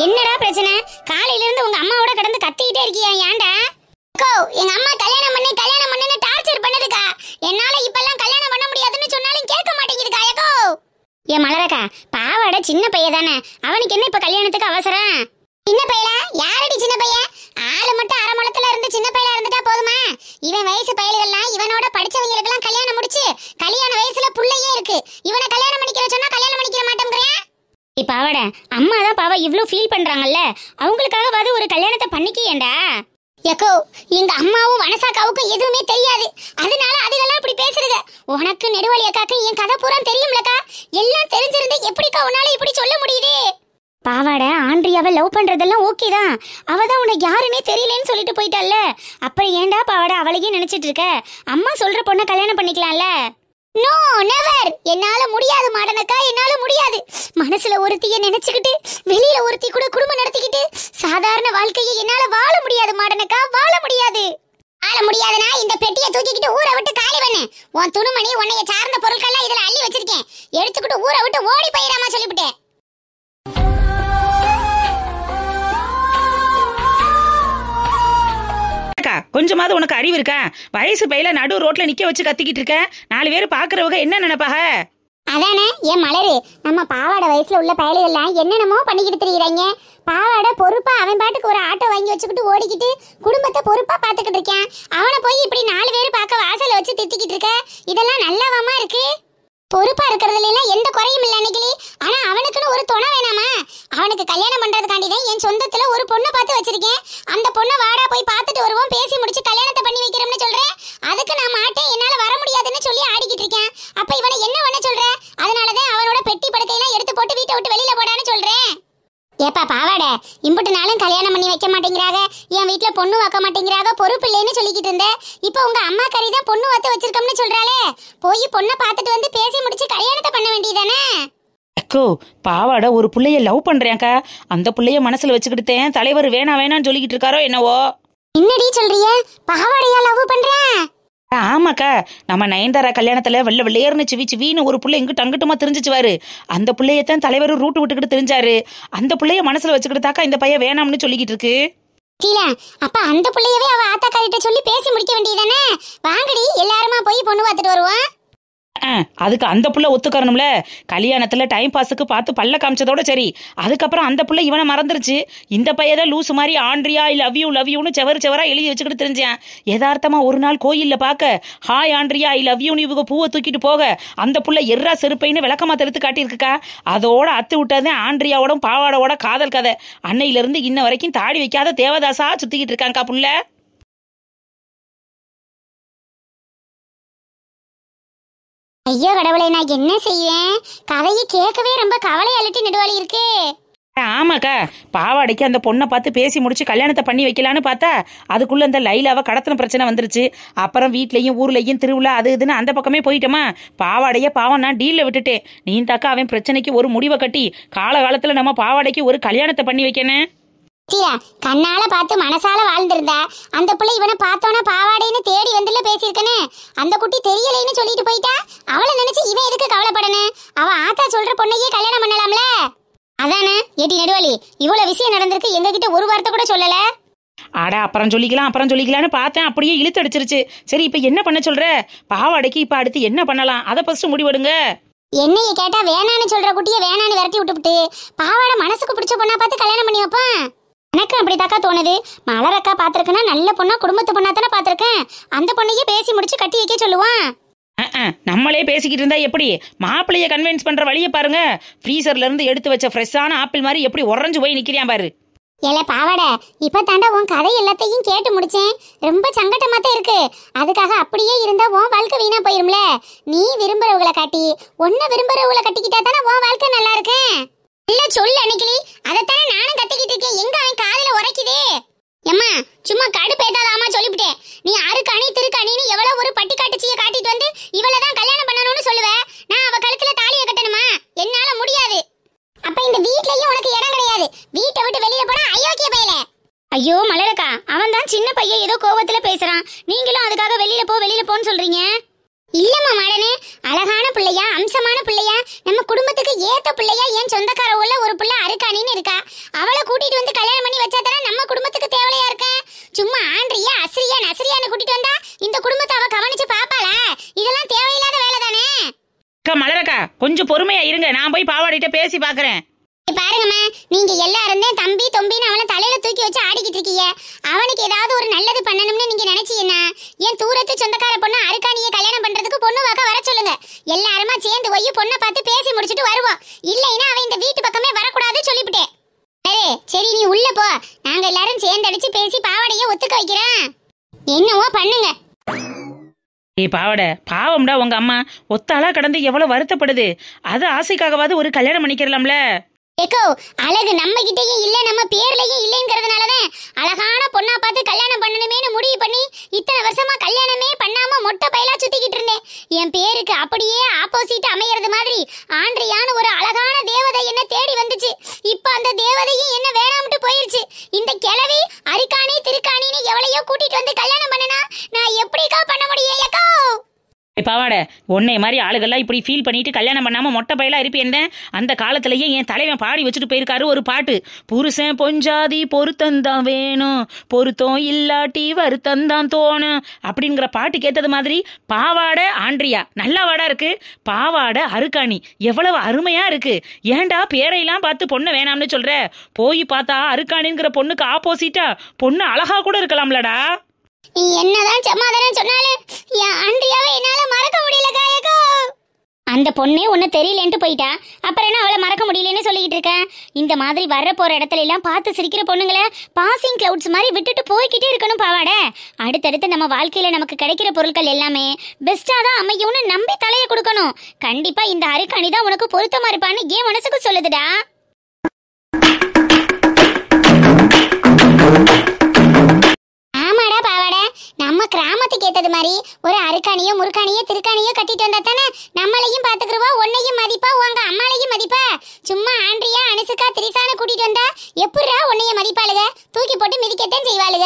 என்னடா பிரச்சனை? காலையில இருந்து உங்க அம்மாவோட கடந்து கத்திக்கிட்டே இருக்கியா? ஏன்டா? அக்கோ, எங்க அம்மா கல்யாணம் பண்ணு டார்ச்சர் பண்ணுதுக்கா. என்னால இப்பெல்லாம் கல்யாணம் பண்ண முடியாதுன்னு சொன்னாலும் கேட்க மாட்டேங்குதுக்கா. அக்கோ, ஏன் மலரக்கா, பாவாட சின்ன பையன் தானே, அவனுக்கு என்ன இப்ப கல்யாணத்துக்கு அவசரம்? சின்ன பையலா? யாரடி சின்ன பையன்? ஆளு மட்டும் அரைமுளத்துல இருந்து சின்ன பையலா இருந்துட்டா போதுமா? இவன் வயசு பையல்கள்லாம் இவனோட படிச்சவங்களுக்கெல்லாம் கல்யாணம் முடிச்சு கல்யாண வயசுல புள்ளையே இருக்கு. இவனை கல்யாணம் பண்ணிக்கிற சொன்னா கல்யாணம் பண்ணிக்கிற மாட்டேங்கிறேன். பாவாட அம்மா தான் பாவா இவ்ளோ ஃபீல் பண்றாங்கல்ல, அவங்களுக்காகவாது ஒரு கல்யாணத்தை பண்ணிக்கியேண்டா. எக்கோ, எங்க அம்மாவும் வனசாக்காவுக்கும் எதுவுமே தெரியாது, அதனால அதுகெல்லாம் இப்படி பேசுறத. உனக்கு நெடுவழி அக்காக்கு என் கதை பூரா தெரியும்லக்கா. எல்லாம் தெரிஞ்சிருந்து எப்படிக்கா உன்னால இப்படி சொல்ல முடியுது? பாவாட ஆண்ட்ரியாவை லவ் பண்றதெல்லாம் ஓகே தான், அவதான் உனக்கு யாருன்னே தெரியலன்னு சொல்லிட்டு போயிட்டால. அப்புறம் ஏண்டா பாவாட அவளையே நினைச்சிட்டு இருக்க? அம்மா சொல்ற பொண்ணை கல்யாணம் பண்ணிக்கலாம்ல. நோ நெவர், என்னால முடியாது மாடனக்கா, என்னால முடியாது. மனசுல ஒருத்திய நினைச்சுக்கிட்டு வெளியில ஒருத்தி கூட குடும்பம் நடத்திக்கிட்டு சாதாரண வாழ்க்கையை என்னால வாழ முடியாது மாடனக்கா, வாழ முடியாது. வாழ முடியாதுனா இந்த பெட்டியை தூக்கிக்கிட்டு ஊரை விட்டு காலி பண்ணு. உன் துணுமணி உன்னைய சார்ந்த பொருட்கள்லாம் இதுல அள்ளி வச்சிருக்கேன், எடுத்துக்கிட்டு ஊரை விட்டு ஓடி போயிடாமா சொல்லிவிட்டேன். கொஞ்சமாவது உனக்கு அறிவு இருக்கா? வயசு பையில நடு ரோட்ல நிக்க வச்சு கத்திக்கிட்டு இருக்க. 4 பேர் பாக்குறவங்க என்ன நினைப்பாக? அதானே ஏன் மலரு, நம்ம பாவாடை வயசுல உள்ள பயலுகள்லாம் என்னென்னமோ பண்ணிக்கிட்டு தெரியுறாங்க. பாவாடை பொறுப்பா அவன் பாட்டுக்கு ஒரு ஆட்டோ வாங்கி வச்சுக்கிட்டு ஓடிக்கிட்டு குடும்பத்தை பொறுப்பா பாத்துக்கிட்டு இருக்கான். அவனை போய் இப்படி 4 பேர் பார்க்க வாசல வச்சு திட்டிக்கிட்டு இருக்க, இதெல்லாம் நல்லாவாமா இருக்கு? பொறுப்பா இருக்கிறதுல எல்லாம் எந்த குறையும் இல்ல அன்னைக்கு. ஆனா அவனுக்குன்னு ஒரு துணை வேணாமா? அவனுக்கு கல்யாணம் பண்றதுக்காண்டிதான் என் சொந்தத்துல ஒரு பொண்ணை பார்த்து வச்சிருக்கேன். அந்த பொண்ணை வாடா போய் பார்த்துட்டு வருவோம், பேசி முடிச்சு கல்யாணத்தை பண்ணி வைக்கிறோம்னு சொல்றேன். அதுக்கு நான் மாட்டேன், என்னால வர முடியாதுன்னு சொல்லி ஆடிக்கிட்டு இருக்கேன். அப்ப இவனை என்ன பண்ண சொல்ற? அதனாலதான் அவனோட பெட்டி படுக்கையெல்லாம் எடுத்து போட்டு வீட்டை விட்டு வெளியில போடான்னு சொல்றேன். ஏப்பா பாவாட, இம்புட்டு நாளும் கல்யாணம் பண்ணி வைக்க மாட்டேங்கிறாங்க, என் வீட்டுல பொண்ணு வைக்க மாட்டேங்கிறாங்க, பொறுப்பு இல்லைன்னு சொல்லிக்கிட்டு இருந்த. இப்ப உங்க அம்மா கறிதான் பொண்ணு வைத்து வச்சிருக்கோம்னு சொல்றாளே, போய் பொண்ணை பார்த்துட்டு வந்து பேசி முடிச்சு கல்யாணத்தை பண்ண வேண்டியதானே? அக்கோ, பாவாட ஒரு புள்ளைய லவ் பண்றேன்க்கா. அந்த புள்ளைய மனசுல வச்சுக்கிட்டேன் தலைவர் வேணாம் சொல்லிக்கிட்டு இருக்காரோ என்னவோ. என்னடி சொல்றிய? பாவாடையா லவ் பண்றேன்? ஆமாக்கா, நம்ம நயன்தாரா கல்யாணத்துல வெள்ள வெள்ளையர்னு சிவின்னு ஒரு புள்ள இங்கிட்டு அங்கிட்டுமா தெரிஞ்சிச்சுவாரு. அந்த புள்ளையத்தான் தலைவர் ரூட்டு விட்டுக்கிட்டு தெரிஞ்சாரு. அந்த புள்ளைய மனசுல வச்சுக்கிட்டாக்கா இந்த பையன் வேணாம்னு சொல்லிக்கிட்டு இருக்கு. அப்ப அந்த புள்ளையவே அவ ஆத்தாக்காரிட்ட சொல்லி பேசி முடிக்க வேண்டியதானே? வாங்கடி எல்லாருமா போய் பொண்ணு பார்த்துட்டு வருவோம். அதுக்கு அந்த புள்ள ஒத்துக்கறணும்ல. கல்யாணத்துல டைம் பாஸுக்கு பார்த்து பல்ல காமிச்சதோட சரி, அதுக்கப்புறம் அந்த புள்ள இவனை மறந்துருச்சு. இந்த பையதான் லூசு மாதிரி ஆண்ட்ரியா ஐ லவ் யூன்னு செவரா எழுதி வச்சுக்கிட்டு தெரிஞ்சேன். யதார்த்தமா ஒரு நாள் கோயில்ல பாக்க ஹாய் ஆண்ட்ரியா ஐ லவ் யூன்னு இவங்க பூவை தூக்கிட்டு போக அந்த புள்ள எர்ரா செருப்பைன்னு விளக்கமா தெளித்து காட்டியிருக்குக்கா. அதோட அத்து விட்டது ஆண்ட்ரியாவோட பாவாடோட காதல் கதை. அன்னையில இருந்து இன்ன வரைக்கும் தாடி வைக்காத தேவதாசா சுத்திக்கிட்டு இருக்காங்கக்கா புள்ள. ஐயோ கடவுளை, நான் என்ன செய்வேன்? கதையை கேட்கவே ரொம்ப கவலை அலட்டி நெடுவாளி இருக்கு. ஆமாக்கா, பாவாடைக்கு அந்த பொண்ணை பார்த்து பேசி முடிச்சு கல்யாணத்தை பண்ணி வைக்கலான்னு பார்த்தா அதுக்குள்ள இந்த லைலாவை கடத்தின பிரச்சனை வந்துருச்சு. அப்புறம் வீட்லயும் ஊர்லயும் திருவிழா அது இதுன்னு அந்த பக்கமே போயிட்டோமா. பாவாடைய பாவம் நான் டீல்ல விட்டுட்டேன். நீ தாக்கா அவன் பிரச்சனைக்கு ஒரு முடிவை கட்டி காலகாலத்துல நம்ம பாவாடைக்கு ஒரு கல்யாணத்தை பண்ணி வைக்கணும். கண்ணால பார்த்து மனசால வாழ்ந்திருந்தா அந்த பிள்ளை இவனை பார்த்தோன்னா பாவாடைன்னு தேடி வந்துல பேசியிருக்கனே. அந்த குட்டி தெரியலைன்னு சொல்லிட்டு போயிட்டா. அவளை நினைச்சு இவன் எதுக்கு கவலைப்படணும்? அவ ஆத்தா சொல்ற பொண்ணையே கல்யாணம் பண்ணலாம்ல. அதானே ஏடி நெடுவாளி, இவ்வளவு விஷயம் நடந்திருக்கு, எங்க கிட்ட ஒரு வார்த்தை கூட சொல்லல. ஆடா அப்புறம் சொல்லிக்கலாம்னு பார்த்தேன், அப்படியே இழுத்து அடிச்சிருச்சு. சரி இப்ப என்ன பண்ண சொல்ற? பாவாடைக்கு இப்ப அடுத்து என்ன பண்ணலாம் அதை ஃபர்ஸ்ட் முடிவெடுங்க. என்னைய கேட்டா வேணான்னு சொல்ற குட்டிய வேணான்னு விரட்டி விட்டுவிட்டு பாவாடை மனசுக்கு பிடிச்ச பொண்ணா பார்த்து கல்யாணம் பண்ணி வைப்பான். எனக்கு அப்படித்தாக்கா தோணுது. மலரக்கா பாத்திருக்கேன்னா நல்ல பொண்ணா குடும்பத்து பொண்ணா தானே பாத்திருக்கேன். அந்த பொண்ணையே பேசி முடிச்சு கட்டி வைக்க சொல்லுவான். நம்மளே பேசிக்கிட்டு இருந்தா எப்படி? மாப்பிள்ளைய கன்வின்ஸ் பண்ற வழியை பாருங்க. ஃப்ரீசர்ல இருந்து எடுத்து வச்ச ஃப்ரெஷ்ஷான ஆப்பிள் மாதிரி எப்படி உறைஞ்சு போய் நிக்கிறியான் பாரு. ஏல பாவாடை, இப்ப தாண்டா உன் கதை எல்லாத்தையும் கேட்டு முடிச்சேன். ரொம்ப சங்கட்டமா தான் இருக்கு. அதுக்காக அப்படியே இருந்தா உன் வாழ்க்கை வீணா போயிரும்ல. நீ விரும்புறவங்களை காட்டி ஒன்ன விரும்புறவங்களை கட்டிக்கிட்டா தானே உன் வாழ்க்கை நல்லா இருக்கு. இல்ல சொல்லு அன்னைக்கிளி, அதைத்தானே நானும் கத்திக்கிட்டு இருக்கேன். எங்க அவன் காதுல உரைக்குது? எம்மா சும்மா கடுப்பேத்தாதாமா சொல்லிவிட்டேன். நீ அறுக்கணி திருக்கணின்னு எவ்வளவு ஒரு பட்டி காட்டுச்சியை காட்டிட்டு வந்து இவளதான் கல்யாணம் பண்ணணும்னு சொல்லுவ. நான் அவ கழுத்துல தாலியை கட்டணுமா? என்னால முடியாது. அப்ப இந்த வீட்லயும் உனக்கு இடம் கிடையாது. வீட்டை விட்டு வெளியில போனா அயோக்கிய பையல. ஐயோ மலரக்கா, அவன் தான் சின்ன பையன், ஏதோ கோவத்துல பேசுறான். நீங்களும் அதுக்காக வெளியில போன்னு சொல்றீங்க. இல்லம்மா மாடனே, அழகான பிள்ளையா அம்சமான பிள்ளையா நம்ம குடும்பத்துக்கு ஏத்த பிள்ளையா என் சொந்தக்கார உள்ள ஒரு பிள்ளை அருக்காணின்னு இருக்கா. அவளை கூட்டி ஏக்கா கொஞ்சம் பொறுமையா இருங்க, நான் போய் பாவாடிட்ட பேசி பாக்குறேன். பாருங்கம்மா, நீங்க எல்லாரும் தான் தம்பி தொம்பின்னு அவனை தலையில தூக்கி வச்சு ஆடிக்கிட்டு இருக்கீங்க. அவனுக்கு ஏதாவது ஒரு நல்லது பண்ணணும்னு நீங்க நினைச்சீங்கன்னா என் தூரத்து சொந்தக்கார பொண்ணு அருக்காணியை கல்யாணம் பண்றதுக்கு பொண்ணு பார்க்க வர சொல்லுங்க. எல்லாருமா சேர்ந்து போய் பொண்ணை பார்த்து பேசி முடிச்சுட்டு வருவோம். இல்லைன்னா அவன் இந்த வீட்டு பக்கமே வரக்கூடாது சொல்லிவிட்டேன். சரி நீ உள்ள போ, நாங்க எல்லாரும் சேர்ந்து அடிச்சு பேசி பாவாடையை ஒத்துக்க வைக்கிறேன். என்னவோ பண்ணுங்க. பாவாடை பாவம்டா உங்க அம்மா ஒத்தாளா கடந்து எவ்வளவு வருத்தப்படுது. அது ஆசைக்காகவாது ஒரு கல்யாணம் பண்ணிக்கிறலாம்ல. ஏக்கோ அழகு நம்ம கிட்டயும் இல்ல, நம்ம பேர்லயும் இல்லைங்கிறதுனாலதான் அழகான பொண்ணா பார்த்து கல்யாணம் பண்ணணுமேனு முடிவு பண்ணி இத்தனை வருஷமா கல்யாணமே பண்ணாம மொட்டை பையலா சுத்திக்கிட்டு இருந்தேன். என் பேருக்கு அப்படியே ஆப்போசிட் அமையறது மாதிரி ஆண்ட்ரியான்னு ஒரு அழகான தேவதை என்ன தேடி வந்துச்சு. இப்ப அந்த தேவதையும் என்ன வேணாம்ட்டு போயிருச்சு. இந்த கிழவி அரிக்காணி திருக்காணின்னு எவளையோ கூட்டிட்டு வந்து கல்யாணம் பண்ணனா நான் எப்படிக்கா பண்ண முடியும்? ஏக்கோ பாவாடை உன்னை மாதிரி ஆளுகள்லாம் இப்படி ஃபீல் பண்ணிட்டு கல்யாணம் பண்ணாம மொட்டை பையலா இருப்பேன். அந்த காலத்திலேயே என் தலைவன் பாடி வச்சுட்டு போயிருக்காரு ஒரு பாட்டு. புருஷன் பொஞ்சாதி பொருத்தந்தான் வேணும், பொருத்தம் இல்லாட்டி வருத்தந்தான் தோணும் அப்படிங்கிற பாட்டு கேட்டது மாதிரி பாவாடை ஆண்ட்ரியா நல்லா வாடா இருக்கு, பாவாடை அருக்காணி எவ்வளவு அருமையா இருக்கு. ஏண்டா பேரையெல்லாம் பார்த்து பொண்ணு வேணாம்னு சொல்ற? போய் பார்த்தா அருக்காணிங்கிற பொண்ணுக்கு ஆப்போசிட்டா பொண்ணு அழகா கூட இருக்கலாம்லடா. நீ என்னதான் சமாதானம் சொன்னாலும் என் ஆண்ட்ரியாவை என்னால மறக்க முடியல காயக்கோ. அந்த பொண்ணே ஒன்னு தெரியலன்ட்டு போயிட்டா, அப்புறம் என்ன அவளை மறக்க முடியலன்னு சொல்லிட்டு இருக்கேன். இந்த மாதிரி வர போற இடத்துல எல்லாம் பார்த்து சிரிக்கிற பொண்ணுங்களை பாசிங் கிளவுட்ஸ் மாதிரி விட்டுட்டு போய்கிட்டே இருக்கணும் பாவாடை. அடுத்தடுத்து நம்ம வாழ்க்கையில நமக்கு கிடைக்கிற பொருட்கள் எல்லாமே பெஸ்டா தான் அமையும்னு நம்பி தலையை கொடுக்கணும். கண்டிப்பா இந்த அரிக்காணி தான் உனக்கு பொருத்தமா இருப்பான்னு ஏன் மனசுக்கு சொல்லுதுடா. நம்ம கிராமத்துக்கு ஏத்தது மாதிரி ஒரு அருக்காணியோ முருக்காணியோ திருக்காணியோ கட்டிட்டு வந்தா தானே நம்மளையும் பாத்துக்குருவா, உன்னையும் மதிப்பா, உங்க அம்மாளையும் மதிப்பா. சும்மா ஆண்ட்ரியா அனுசுக்கா திரிசான கூட்டிட்டு வந்தா எப்படிரா உன்னைய மதிப்பாளுக? தூக்கி போட்டு மிதிக்கத்தான் செய்வாளுக.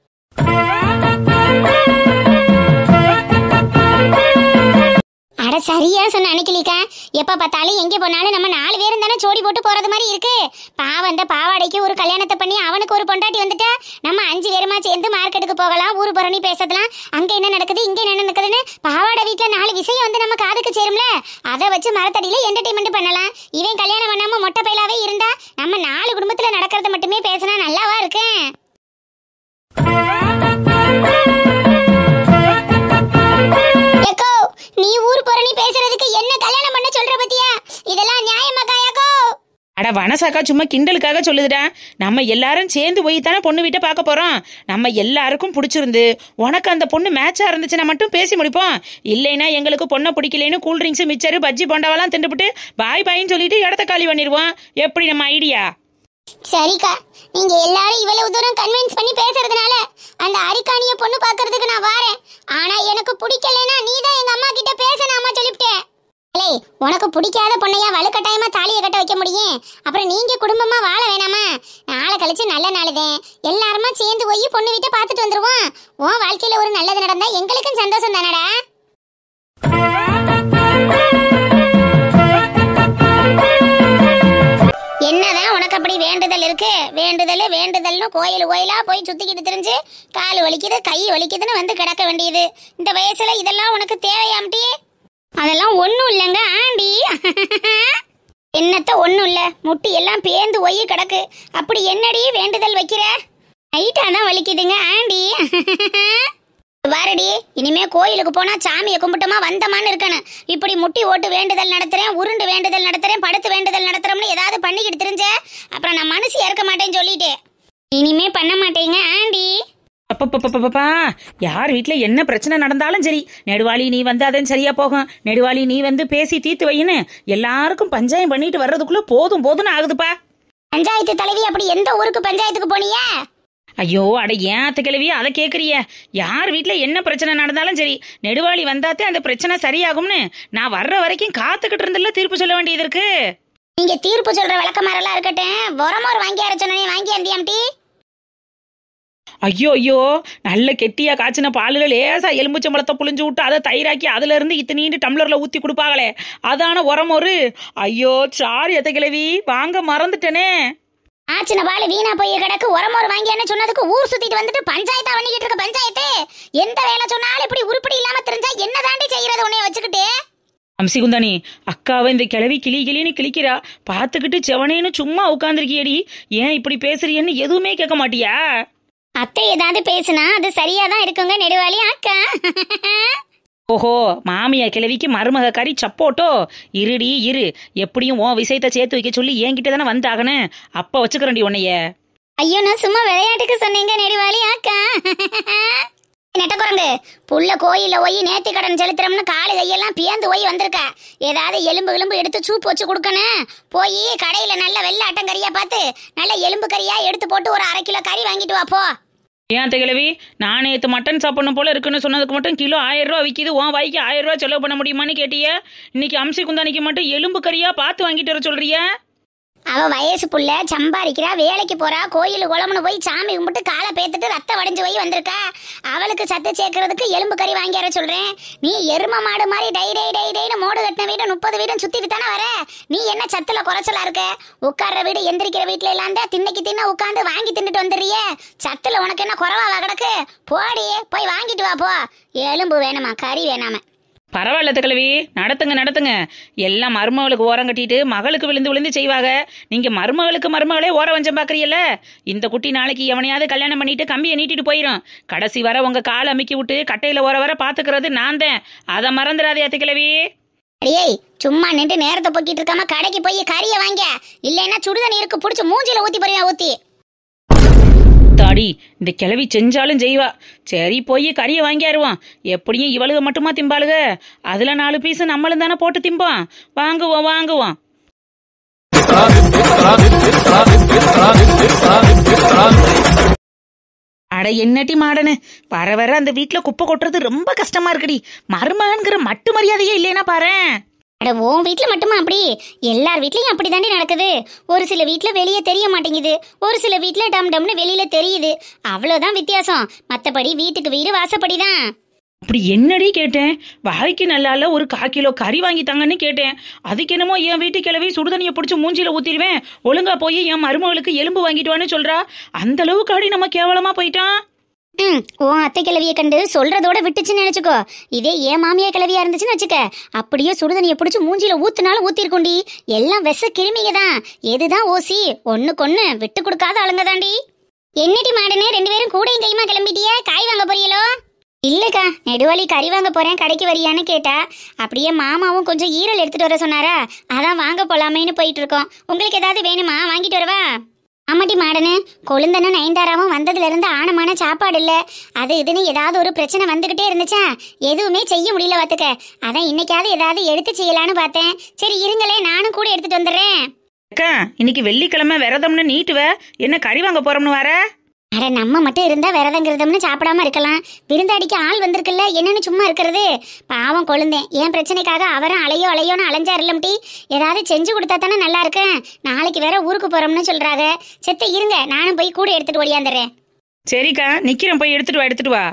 அட சரியா சொன்ன அன்னைக்கிலிக்கா. எப்ப பார்த்தாலும் எங்க போனாலும் நம்ம 4 பேரும் தானே ஜோடி போட்டு போறது மாதிரி இருக்கு. பாவம் இந்த பாவாடைக்கு ஒரு கல்யாணத்தை பண்ணி அவனுக்கு ஒரு பொண்டாட்டி வந்துட்டா நம்ம 5 பேருமா சேர்ந்து மார்க்கெட்டுக்கு போகலாம், ஊரு புறணி பேசலாம், அங்க என்ன நடக்குது இங்க என்ன நடக்குதுன்னு. பாவாடை வீட்டுல 4 விஷயம் வந்து நம்ம காதுக்கு சேரும்ல, அதை வச்சு மரத்தடியில என்டர்டைன்மெண்ட் பண்ணலாம். இவன் கல்யாணம் பண்ணாம மொட்டை பையலாவே இருந்தா நம்ம 4 குடும்பத்துல நடக்கிறது மட்டுமே பேசினா நல்லாவா இருக்கு? நீ ஊர் புறணி பேசுறதுக்கு என்ன கல்யாணம் பண்ண சொல்ற பத்தியா? இதெல்லாம் நியாயமா காயாக்கோ? அட வனசாக்கா சும்மா கிண்டலுக்காக சொல்லுதுடா. நம்ம எல்லாரும் சேர்ந்து போய் தானே பொண்ணு வீட்டை பார்க்க போறோம். நம்ம எல்லாருக்கும் பிடிச்சிருந்து உனக்கு அந்த பொண்ணு மேட்சா இருந்துச்சுன்னா மட்டும் பேசி முடிப்போம். இல்லைன்னா எங்களுக்கு பொண்ணை பிடிக்கலன்னு கூல்ட்ரிங்க்ஸ் மிச்சரு பஜ்ஜி போண்டாவெல்லாம் திண்டுபிட்டு பாய் பாயின்னு சொல்லிட்டு இடத்த காலி பண்ணிடுவோம். எப்படி நம்ம ஐடியா? சரிக்கா, நீங்க எல்லாரும் இவ்வளவு தூரம் கன்வின்ஸ் பண்ணி பேசுறதுனால அந்த அரிக்காணிய பொண்ணு பாக்குறதுக்கு நான் வாரேன். ஆனா எனக்கு பிடிக்கலனா நீ தான் எங்க அம்மா கிட்ட பேசணுமா சொல்லிட்டேன். ஏய், உனக்கு பிடிக்காத பொண்ணையா வலுக்கட்டாயமா தாலியை கட்ட வைக்க முடியும்? அப்புறம் நீங்க குடும்பமா வாழ வேணாமா? நாளை கழிச்சு நல்ல நாளுதே எல்லாருமா சேர்ந்து போய் பொண்ணு வீட்டை பார்த்துட்டு வந்துருவோம். உன் வாழ்க்கையில ஒரு நல்லது நடந்தா எங்களுக்கும் சந்தோஷம் தானடா. என்னதான் உனக்கு அப்படி வேண்டுதல் இருக்கு? வேண்டுதல்னு கோயிலா போய் சுத்திக்கிட்டு திரிஞ்சு கால் வலிக்குது கை வலிக்குதுன்னு வந்து கிடக்க வேண்டியது. இந்த வயசுல இதெல்லாம் உனக்கு தேவையாம்டி? அதெல்லாம் ஒண்ணும் இல்லைங்க ஆண்டி. என்னத்த ஒண்ணும் இல்ல, முட்டி எல்லாம் பேந்து ஒய்ய கிடக்கு. அப்படி என்னடி வேண்டுதல் வைக்கிற? நைட்டாதான் வலிக்குதுங்க ஆண்டி. வாரடி, இனிமே கோயிலுக்கு போனா சாமியை கும்பிட்டோமா வந்தமான்னு இருக்கணும். இப்படி முட்டி ஓட்டு வேண்டுதல் நடத்துறேன், உருண்டு வேண்டுதல் நடத்துறேன், படுத்து வேண்டுதல் நடத்துறோம்னு ஏதாவது பண்ணிக்கிட்டு தெரிஞ்ச அப்புறம் நான் மனசு ஏற்க மாட்டேன்னு சொல்லிட்டேன். இனிமே பண்ண மாட்டேங்க ஆண்டி. அப்பப்பா, யார் வீட்டுல என்ன பிரச்சனை நடந்தாலும் சரி, நெடுவாளி நீ வந்து அதன் சரியா போகும், நெடுவாளி நீ வந்து பேசி தீர்த்து வைன்னு எல்லாருக்கும் பஞ்சாயம் பண்ணிட்டு வர்றதுக்குள்ள போதும்னு ஆகுதுப்பா. பஞ்சாயத்து தலைவி அப்படி எந்த ஊருக்கு பஞ்சாயத்துக்கு போனியா? ஐயோ, அட ஏன் அத்தை கிழவி அதை கேக்குறிய? யார் வீட்டுல என்ன பிரச்சனை நடந்தாலும் சரி, நெடுவாளி வந்தாத்தே அந்த பிரச்சனை சரியாகும்னு நான் வர்ற வரைக்கும் காத்துக்கிட்டு இருந்தல தீர்ப்பு சொல்ல வேண்டியது இருக்கு. நீங்க தீர்ப்பு சொல்ற விளக்கமாரெல்லாம் இருக்கட்டும், உரமோர் வாங்கி அரைச்சோன்னே வாங்கி அந்தியாம்டி. ஐயோ, நல்ல கெட்டியா காய்ச்சின பாலுல லேசா எலும்புச்சம்பளத்தை புளிஞ்சு விட்டு அதை தயிராக்கி அதுல இருந்து இத்தனீண்டு டம்ளர்ல ஊத்தி கொடுப்பாங்களே, அதான உரமோரு. ஐயோ சாரி அத்தை கிழவி, வாங்க மறந்துட்டேனே. ஆச்சின பாலு வீணா போய் கிடக்கு, உரமோர் வாங்கியானு சொன்னதுக்கு ஊர் சுத்திட்டு வந்துட்டு பஞ்சாயத்தா பண்ணிக்கிட்டு இருக்க. பஞ்சாயத்து எந்த வேலை சொன்னாலும் இப்படி உருப்படி இல்லாம தெரிஞ்சா என்ன தாண்டி செய்யறது உன்னைய வச்சுக்கிட்டு? அம்சி குந்தானி, அக்காவை இந்த கிழவி கிளி கிளின்னு கிளிக்கிறா, பார்த்துக்கிட்டு செவனேன்னு சும்மா உட்காந்துருக்கியடி. ஏன் இப்படி பேசுறியன்னு எதுவுமே கேட்க மாட்டியா? அத்தை ஏதாவது பேசுனா அது சரியாதான் இருக்குங்க நெடுவாளி அக்கா. ஓஹோ, மாமியா கிழவிக்கு மருமக கறி சப்போட்டோ. இருடி இரு, எப்படியும் உன் விஷயத்தை சேர்த்து வைக்க சொல்லி என்கிட்ட தானே வந்தாகனே, அப்ப வச்சுக்கிறேன்டி உன்னைய. ஐயோ, நான் சும்மா விளையாட்டுக்கு சொன்னீங்க நெடுவாளி அக்கா. நெட்டக்குரங்கு, புள்ள கோயில போய் நேர்த்தி கடன் செலுத்துறோம்னு காலு கையெல்லாம் பியந்து போய் வந்திருக்க. ஏதாவது எலும்பு எடுத்து சூப்பு வச்சு கொடுக்கணும். போய் கடையில நல்ல வெள்ளை ஆட்டங்கறியா பார்த்து நல்ல எலும்பு கறியா எடுத்து போட்டு ஒரு 1/2 கிலோ கறி வாங்கிட்டு வா போ. ஏன் கிழவி, நான் நேற்று மட்டன் சாப்பிடணும் போல இருக்குன்னு சொன்னதுக்கு மட்டும் கிலோ 1000 ரூபா விற்கிது, உன் வாய்க்கு 1000 ரூபா செலவு பண்ண முடியுமான்னு கேட்டிய. இன்னைக்கு அம்சி குந்தானிக்கு மட்டும் எலும்பு கறியா பார்த்து வாங்கிட்டு வர சொல்றிய? அவ வயசு புள்ள சம்பாதிக்கிறா, வேலைக்கு போறா, கோயிலு குளம்னு போய் சாமி கும்பிட்டு காலை பேத்துட்டு ரத்த வடைஞ்சு போய் வந்திருக்கா. அவளுக்கு சத்து சேர்க்கறதுக்கு எலும்பு கறி வாங்கி வர சொல்றேன். நீ எரும மாடு மாதிரி டை டை டை டைன்னு மோடு கட்டின வீடு 30 வீடும் சுத்திட்டு தானே வர. நீ என்ன சத்துல குறைச்சலா இருக்க? உட்கார்ற வீடு எந்திரிக்கிற வீட்டுல எல்லாம் தின்னைக்கு தின்ன உட்காந்து வாங்கி தின்னுட்டு வந்துடுறியே. சத்துல உனக்கு என்ன குறவாவா கிடக்கு? போடி, போய் வாங்கிட்டு வா போ. எலும்பு வேணுமா, கறி வேணாம? பரவாயில்ல கிழவி, நடத்துங்க. எல்லாம் மருமகளுக்கு ஓரம் கட்டிட்டு மகளுக்கு விழுந்து செய்வாங்க. நீங்க மருமகளே ஓர வஞ்சம் பாக்குறீல்ல. இந்த குட்டி நாளைக்கு எவனையாவது கல்யாணம் பண்ணிட்டு கம்பியை நீட்டிட்டு போயிரும். கடைசி வர உங்க காலை அமுக்கி விட்டு கட்டையில வர பாத்துக்கிறது நான் தான். அதை மறந்துடாதே அத்தை கிழவி. ஏய், சும்மா நின்று நேரத்தை போக்கிட்டு இருக்காம கடைக்கு போய் கறியை வாங்க. இல்லைன்னா சுடுதண்ணி இருக்கு புடிச்சு மூஞ்சில ஊத்தி போறியா ஊத்தி. தாடி, இந்த கிழவி செஞ்சாலும் செய்வா. சரி, போய் கறியை வாங்கியாருவான். எப்படியும் இவளுக மட்டுமா திம்பாளுக, அதுல 4 பீஸ் நம்மளும் தானே போட்டு திம்போம். வாங்குவோம். அட என்னட்டி மாடனு, வர அந்த வீட்டுல குப்பை கொட்டுறது ரொம்ப கஷ்டமா இருக்குடி. மருமகன்கிற மட்டு மரியாதையே இல்லைன்னா பாரேன். அட, உன் வீட்டுல மட்டுமா அப்படி? எல்லார் வீட்லயும் அப்படிதாண்டி நடக்குது. ஒரு சில வீட்டுல வெளியே தெரிய மாட்டேங்குது, ஒரு சில வீட்டுல டம் டம்னு வெளியில தெரியுது. அவ்வளவுதான் வித்தியாசம். மத்தபடி வீட்டுக்கு வீடு வாசப்படிதான். அப்படி என்னடி கேட்டேன்? வாய்க்கு நல்லால ஒரு 1/4 கிலோ கறி வாங்கித்தாங்கன்னு கேட்டேன். அதுக்கு என்னமோ என் வீட்டு கிழவி சுடுதண்ணியை பிடிச்சி மூஞ்சில ஊத்திடுவேன், ஒழுங்கா போய் என் மருமகளுக்கு எலும்பு வாங்கிட்டு வான்னு சொல்றா. அந்த அளவுக்கு அடி நம்ம கேவலமா போயிட்டான். உன் அத்தை கிழவியை கண்டு சொல்றதோட விட்டுச்சுன்னு நினைச்சுக்கோ. இதே ஏன் மாமியா கிழவியா இருந்துச்சுன்னு வச்சுக்க, அப்படியே சுடுதண்ணியை பிடிச்சி மூஞ்சில ஊத்துனாலும் ஊத்திருக்கோண்டி. எல்லாம் விஷ கிருமிங்க தான். எதுதான் ஓசி, ஒண்ணுக்கொன்னு விட்டு கொடுக்காத ஆளுங்க தாண்டி. என்னடி மாடனே, 2 பேரும் கூடையும் கையுமா கிளம்பிட்டியா? காய் வாங்க போறீங்களோ? இல்லக்கா, நெடுவாளி கறி வாங்க போறேன், கடைக்கு வரியான்னு கேட்டா. அப்படியே மாமாவும் கொஞ்சம் ஈரல் எடுத்துட்டு வர சொன்னாரா, அதான் வாங்க போலாமேன்னு போயிட்டு இருக்கோம். உங்களுக்கு ஏதாவது வேணுமா? வாங்கிட்டு வரவா? ஆமாட்டி மாடனு, கொழுந்தனும் நயன்தாராவும் வந்ததுல இருந்து ஆனமான சாப்பாடு இல்ல, அது இதுன்னு ஏதாவது ஒரு பிரச்சனை வந்துகிட்டே இருந்துச்சா, எதுவுமே செய்ய முடியல பாத்துக்க. அதான் இன்னைக்காவது ஏதாவது எடுத்து செய்யலான்னு பார்த்தேன். சரி இருங்களே, நானும் கூட எடுத்துட்டு வந்துடுறேன். அக்கா, இன்னைக்கு வெள்ளிக்கிழமை விரதம்னு நீட்டுவ, என்ன கறி வாங்க போறோம்னு வர? அட, நம்ம மட்டும் இருந்தா விரதங்கிறதம்னு சாப்பிடாம இருக்கலாம். விருந்தாடிக்கு ஆள் வந்திருக்குல்ல, என்னன்னு சும்மா இருக்கிறது? பாவம் கொழுந்தேன், என் பிரச்சனைக்காக அவரும் அலையோன்னு அலைஞ்சார் இல்லம்டி. ஏதாவது செஞ்சு கொடுத்தா தானே நல்லா இருக்கேன். நாளைக்கு வேற ஊருக்கு போறோம்னு சொல்றாங்க. செத்த இருங்க, நானும் போய் கூட எடுத்துட்டு ஓடியாந்துடுறேன். சரிக்கா, நிக்கிறேன், போய் எடுத்துட்டு வா.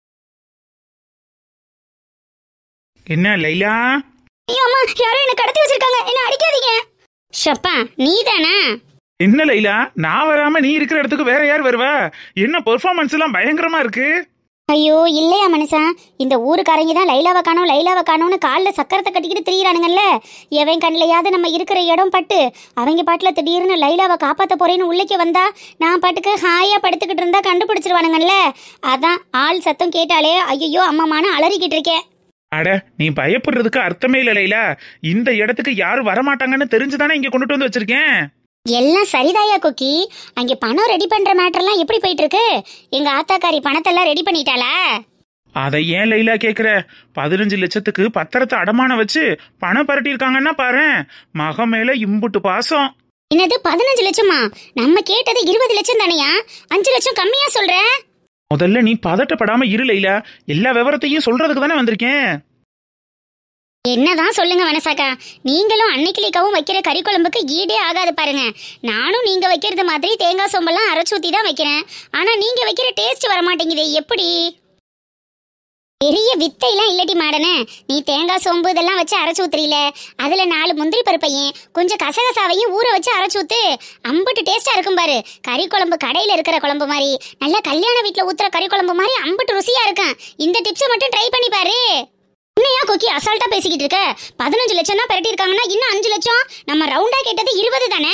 என்ன லைலா? ஐயோ அம்மா, யாரோ என்ன கடத்தி வச்சிருக்காங்க, என்ன அடிக்காதீங்க. ஷப்பா, நீதானா? என்ன லைலா, நான் வராம நீ இருக்கிற இடத்துக்கு வேற யார் வருவா? என்ன பெர்ஃபார்மன்ஸ் எல்லாம் பயங்கரமா இருக்கு. ஐயோ இல்லையா மனுஷா, இந்த ஊருக்காரங்க தான் லைலாவை காணோம்னு காலில் சக்கரத்தை கட்டிக்கிட்டு திரியிறானுங்கல்ல. எவன் கண்ணிலையாவது நம்ம இருக்கிற இடம் பட்டு அவங்க பாட்டில் திடீர்னு லைலாவை காப்பாற்ற போறேன்னு உள்ளே வந்தா, நான் பாட்டுக்கு ஹாயா படுத்துக்கிட்டு இருந்தா கண்டுபிடிச்சிருவானுங்கல்ல. அதான் ஆள் சத்தம் கேட்டாலே ஐயோ அம்மாமானு அலறிக்கிட்டு இருக்கேன். அட, நீ பயப்படுறதுக்கு அர்த்தமே இல்ல லைலா. இந்த இடத்துக்கு யாரும் வரமாட்டாங்கன்னு தெரிஞ்சுதானே இங்க கொண்டுட்டு வந்து வச்சிருக்கேன். எல்லாம் சரிதாயா குக்கி. அங்கே பணம் ரெடி பண்ற மேட்டர்லாம் எப்படி போயிட்டு இருக்கு? எங்க ஆத்தாக்காரி பணத்தெல்லாம் ரெடி பண்ணிட்டாளா? அதை ஏன் லைலா கேக்குற? 15 லட்சத்துக்கு பத்திரத்தை அடமானம் வச்சு பணம் பரட்டி இருக்காங்கன்னா பாரு. மகன் மேல இம்புட்டு பாசம். என்னது 15 லட்சமா? நம்ம கேட்டது 20 லட்சம் தானையா? 5 லட்சம் கம்மியா சொல்ற? முதல்ல நீ பதட்டப்படாம இரு லைலா, எல்லா விவரத்தையும் சொல்றதுக்கு தானே வந்திருக்கேன். என்னதான் சொல்லுங்க வனசாக்கா, நீங்களும் அன்னைக்கிளிக்காவும் வைக்கிற கறி குழம்புக்கு ஈடே ஆகாது பாருங்க. நானும் நீங்க வைக்கிறது மாதிரி தேங்காய் சோம்பெல்லாம் அரைச்சு ஊத்தி தான் வைக்கிறேன். ஆனா நீங்க வைக்கிற டேஸ்ட் வர மாட்டேங்குது. எப்படி? பெரிய வித்தையெல்லாம் இல்லட்டி மாடனே. நீ தேங்காய் சோம்பு இதெல்லாம் வச்சு அரைச்சு ஊத்துறீல, அதுல 4 முந்திரி பருப்பையும் கொஞ்சம் கசகசாவையும் ஊற வச்சு அரைச்சு ஊத்து. அம்புட்டு டேஸ்டா இருக்கும் பாரு. கறி குழம்பு கடையில இருக்கிற குழம்பு மாதிரி, நல்லா கல்யாண வீட்டுல ஊத்துற கறி குழம்பு மாதிரி அம்புட்டு ருசியா இருக்கும். இந்த டிப்ஸை மட்டும் ட்ரை பண்ணி பாரு. என்னையா கொக்கி அசால்ட்டா பேசிக்கிட்டு இருக்க? 15 லட்சம் தான் பெரட்டி இருக்காங்கன்னா இன்னும் 5 லட்சம். நம்ம ரவுண்டா கேட்டது 20 தானே.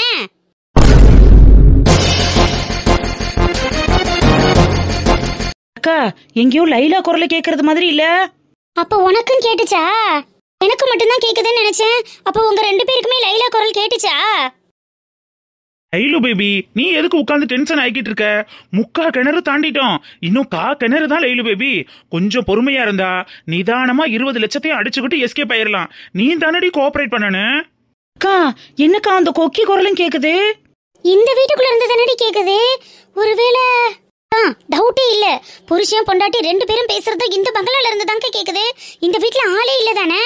அக்கா எங்கேயோ லைலா குரலை கேக்குறது மாதிரி இல்ல. அப்ப உனக்கும் கேட்டுச்சா? எனக்கு மட்டும்தான் கேக்குதுன்னு நினைச்சேன். அப்ப உங்க 2 பேருக்குமே லைலா குரல் கேட்டுச்சா? லைலு பேபி, நீ எதுக்கு உட்கார்ந்து டென்ஷன் ஆகிட்டு இருக்க? முக்கா கிணறு தாண்டிட்டோம், இன்னும் கிணறு தான். லைலு பேபி, கொஞ்சம் பொறுமையா இருந்தா நிதானமா 20 லட்சத்தையும் அடிச்சுக்கிட்டு எஸ்கேப் ஆயிரலாம். நீ தானடி கோஆபரேட் பண்ணனு. அக்கா என்னக்கா அந்த கொக்கி குரலும் கேக்குது? இந்த வீட்டுக்குள்ள இருந்து தானடி கேக்குது. ஒருவேளை டவுட்டே இல்ல, புருஷன் பொண்டாட்டி 2 பேரும் பேசுறது இந்த பங்களால இருந்து தாங்க கேக்குது. இந்த வீட்டுல ஆளே இல்ல தானே.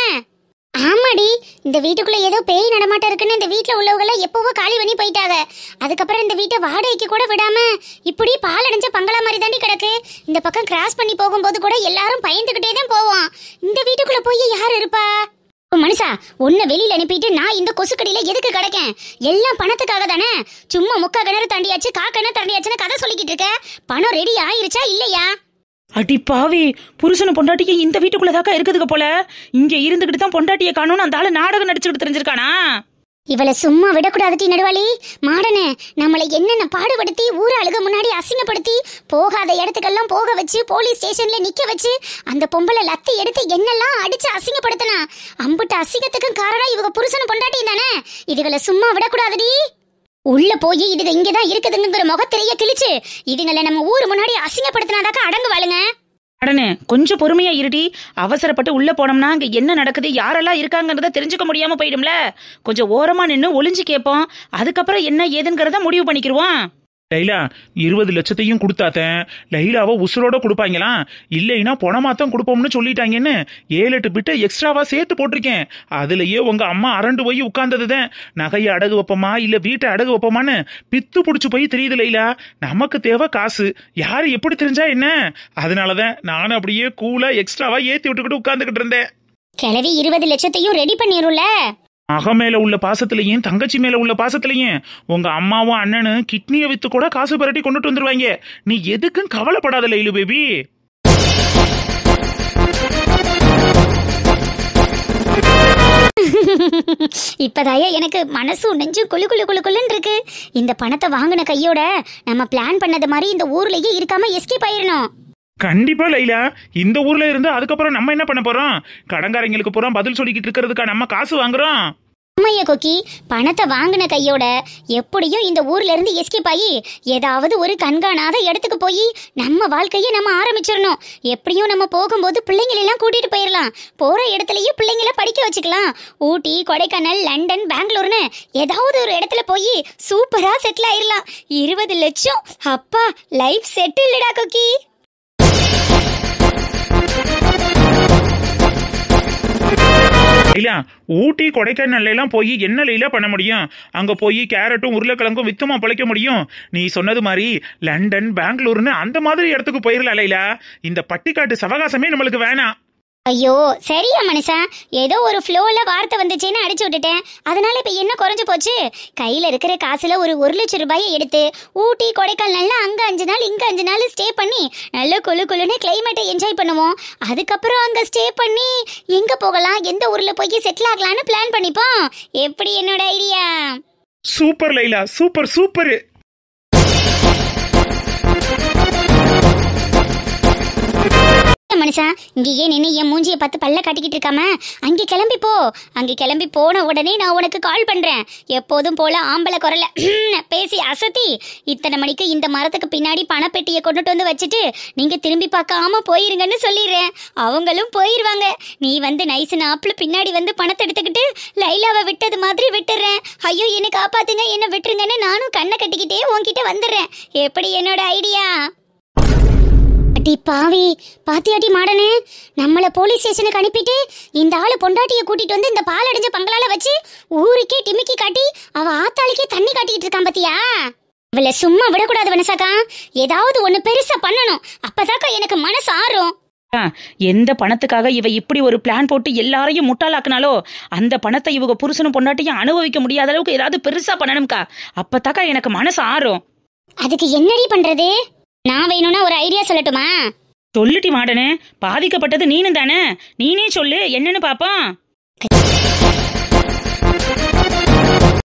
ஆமாடி, இந்த வீட்டுக்குள்ள ஏதோ பேய் நடமாட்டம் இருக்குன்னு இந்த வீட்டுல உள்ளவங்க எப்பவோ காலி பண்ணி போயிட்டாங்க. அதுக்கப்புறம் இந்த வீட்டை வாடகைக்கு கூட விடாம இப்படி பால் அடைஞ்ச பங்களா மாதிரி தாண்டி கிடக்கு. இந்த பக்கம் கிராஸ் பண்ணி போகும்போது கூட எல்லாரும் பயந்துகிட்டே தான் போவோம். இந்த வீட்டுக்குள்ள போய் யார் இருப்பா? மனுஷா, உன்னை வெளியில அனுப்பிட்டு நான் இந்த கொசுக்கடியில எதுக்கு கிடக்கேன்? எல்லாம் பணத்துக்காக தானே. சும்மா முக்கா கிணறு தாண்டியாச்சு கிணறு தாண்டியாச்சுன்னு கதை சொல்லிக்கிட்டு இருக்க. பணம் ரெடி ஆயிருச்சா இல்லையா? அடி பாவி, புருஷனும் பொண்டாட்டிக்கு இந்த வீட்டுக்குள்ளதாக்கா இருக்குதுங்க போல. இங்க இருந்துகிட்டு தான் பொண்டாட்டியை காணோன்னு அந்த ஆளு நாடகம் நடிச்சுக்கிட்டு தெரிஞ்சிருக்கானா? இவளை சும்மா விடக்கூடாதுட்டி நடுவாளி. மாடனே, நம்மளை என்னென்ன பாடுபடுத்தி ஊர் அழுக முன்னாடி அசிங்கப்படுத்தி போகாத இடத்துக்கெல்லாம் போக வச்சு போலீஸ் ஸ்டேஷன்ல நிக்க வச்சு அந்த பொம்பளை லத்தி எடுத்து என்னெல்லாம் அடிச்சு அசிங்கப்படுத்தினா. அம்புட்டு அசிங்கத்துக்கும் காரணம் இவங்க புருஷனும் பொண்டாட்டியும் தானே. இதுகளை சும்மா விடக்கூடாதுடி. உள்ள போய் இதுங்க இங்கதான் இருக்குதுங்கிற முகத்திலேயே கிழிச்சு இதுங்களை நம்ம ஊர் முன்னாடி அசிங்கப்படுத்தினாதாக்கா அடங்கு வாழுங்க. அடனே கொஞ்சம் பொறுமையா இருடி. அவசரப்பட்டு உள்ள போனோம்னா அங்க என்ன நடக்குது, யாரெல்லாம் இருக்காங்கன்றத தெரிஞ்சுக்க முடியாம போயிடும்ல. கொஞ்சம் ஓரமா நின்று ஒளிஞ்சு கேட்போம். அதுக்கப்புறம் என்ன ஏதுங்கிறத முடிவு பண்ணிக்கிருவோம். லைலா, 20 லட்சத்தையும் கொடுத்தாத்தேன் லைலாவை உசுரோட கொடுப்பாங்களா? இல்லைன்னா பணமாத்தான் கொடுப்போம்னு சொல்லிட்டாங்கன்னு 7-8 பிட்டை எக்ஸ்ட்ராவா சேர்த்து போட்டிருக்கேன். அதுலயே உங்க அம்மா அரண்டு போய் உட்கார்ந்ததுதான். நகையை அடகு வைப்போமா இல்ல வீட்டை அடகு வைப்போமான்னு பித்து புடிச்சு போய் தெரியுது லைலா. நமக்கு தேவை காசு, யாரு எப்படி தெரிஞ்சா என்ன? அதனாலதான் நானும் அப்படியே கூலா எக்ஸ்ட்ராவா ஏத்தி விட்டுக்கிட்டு உட்கார்ந்துகிட்டு இருந்தேன். கிளவி 20 லட்சத்தையும் ரெடி பண்ணிரும்ல. மக மேல உள்ள பாசத்திலையும் தங்கச்சி மேல உள்ள பாசத்திலையும் உங்க அம்மாவும் அண்ணனும் கிட்னியை வித்து கூட காசு பரட்டி கொண்டுட்டு வந்துருவாங்க. நீ எதுக்கும் கவலைப்படாத லைலு பேபி. இப்பதாயா எனக்கு மனசு நெஞ்சும் குளு குளு குளு குளுன்னு இருக்கு. இந்த பணத்தை வாங்கின கையோட நம்ம பிளான் பண்ணது மாதிரி இந்த ஊர்லயே இருக்காம எஸ்கேப் ஆயிரணும். கண்டிப்பா லைலா, இந்த ஊர்ல இருந்து அதுக்கப்புறம் நம்ம என்ன பண்ண போறோம்? கடன்காரங்களுக்கு பூரா பதில் சொல்லிக்கிட்டு இருக்கிறதுக்கா நம்ம காசு வாங்குறோம்? அம்மையா கொக்கி, பணத்தை வாங்கின கையோட எப்படியும் இந்த ஊர்ல இருந்து எஸ்கேப் ஆகி ஏதாவது ஒரு கண்காணாத இடத்துக்கு போய் நம்ம வாழ்க்கையை நம்ம ஆரம்பிச்சிடணும். எப்படியும் நம்ம போகும்போது பிள்ளைங்களெல்லாம் கூட்டிட்டு போயிடலாம். போற இடத்துலயே பிள்ளைங்களை படிக்க வச்சுக்கலாம். ஊட்டி, கொடைக்கானல், லண்டன், பெங்களூர்னு ஏதாவது ஒரு இடத்துல போய் சூப்பரா செட்டில் ஆயிடலாம். 20 லட்சம், அப்பா லைஃப் செட்டில்டா கொக்கி. லைலா, ஊட்டி கொடைக்கானல்ல எல்லாம் போய் என்ன லைலா பண்ண முடியும்? அங்க போய் கேரட்டும் உருளைக்கிழங்கும் வித்துமா பழைக்க முடியும்? நீ சொன்னது மாதிரி லண்டன், பெங்களூர்னு அந்த மாதிரி இடத்துக்கு போயிடலாம் லைலா. இந்த பட்டிக்காட்டு சவகாசமே நம்மளுக்கு வேணாம். ஐயோ சரியா மனுஷா, ஏதோ ஒரு ஃப்ளோல வார்த்தை வந்துச்சேன்னு அடிச்சு விட்டுட்டேன். அதனால இப்ப என்ன குறைஞ்சு போச்சு? கையில இருக்கிற காசுல ஒரு 1 லட்சம் ரூபாயை எடுத்து ஊட்டி கொடைக்கானல்ல அங்க 5 நாள் இங்க 5 நாள் ஸ்டே பண்ணி நல்ல குளு குளுன்னு கிளைமேட்டை என்ஜாய் பண்ணுவோம். அதுக்கப்புறம் அங்க ஸ்டே பண்ணி எங்க போகலாம், எந்த ஊர்ல போய் செட்டில் ஆகலான்னு பிளான் பண்ணிப்போம். எப்படி என்னோட idea? Super Laila, super super. மனுஷா, இங்கேயே நின்று என் மூஞ்சியை பார்த்து பல்ல காட்டிக்கிட்டு இருக்காம அங்கே கிளம்பி போ. அங்கே கிளம்பி போன உடனே நான் உனக்கு கால் பண்றேன். எப்போதும் போல ஆம்பளை குரல பேசி அசத்தி இத்தனை மணிக்கு இந்த மரத்துக்கு பின்னாடி பணப்பெட்டியை கொண்டுட்டு வந்து வச்சுட்டு நீங்க திரும்பி பார்க்காம போயிருங்கன்னு சொல்லிடுறேன். அவங்களும் போயிருவாங்க. நீ வந்து நைஸ் நாப்ல பின்னாடி வந்து பணத்தை எடுத்துக்கிட்டு லைலாவை விட்டது மாதிரி விட்டுறேன். ஐயோ என்னை காப்பாத்துங்க, என்ன விட்டுருங்கன்னு நானும் கண்ணை கட்டிக்கிட்டே உன்கிட்ட வந்துடுறேன். எப்படி என்னோட ஐடியா? அடி பாவி, பாத்தியாட்டி மாடனே, நம்மள போலீஸ் ஸ்டேஷனுக்கு அனுப்பிட்டு இந்த ஆளு பொண்டாட்டியை கூட்டிட்டு வந்து இந்த பால் அடைஞ்ச பங்களால வச்சு ஊருக்கே டிமிக்கி காட்டி அவ ஆத்தாளுக்கே தண்ணி காட்டிக்கிட்டு இருக்கான் பாத்தியா? இவளை சும்மா விடக்கூடாது வனசாக்கா, ஏதாவது ஒண்ணு பெருசா பண்ணணும். அப்பதாக்கா எனக்கு மனசு ஆறும். எந்த பணத்துக்காக இவ இப்படி ஒரு பிளான் போட்டு எல்லாரையும் முட்டாளாக்குனாலோ அந்த பணத்தை இவங்க புருஷனும் பொண்டாட்டியும் அனுபவிக்க முடியாத அளவுக்கு ஏதாவது பெருசா பண்ணணும்க்கா. அப்பதாக்கா எனக்கு மனசு ஆறும். அதுக்கு என்னடி பண்றது? நான் வேணும்னா ஒரு ஐடியா சொல்லட்டுமா? சொல்லுட்டி மாடனே, பாதிக்கப்பட்டது நீனும் தானே, நீனே சொல்லு என்னன்னு பாப்போம்.